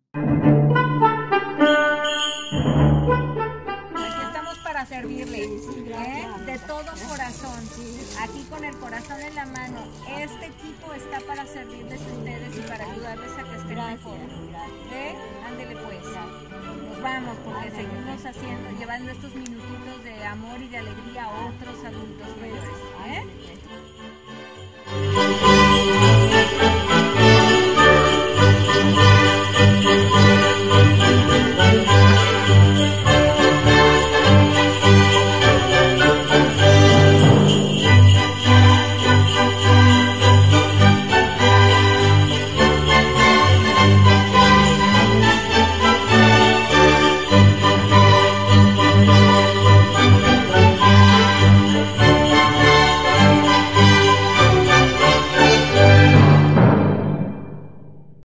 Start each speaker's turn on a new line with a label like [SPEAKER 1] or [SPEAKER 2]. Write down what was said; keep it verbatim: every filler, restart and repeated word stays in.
[SPEAKER 1] Aquí estamos para servirle, ¿eh? De todo corazón, aquí con el corazón en la mano. Este equipo está para servirles a ustedes y para ayudarles a que estén mejor. ¿Eh? Ándele pues. Nos vamos porque seguimos haciendo, llevando estos minutitos de amor y de alegría a otros adultos mayores. ¿Eh?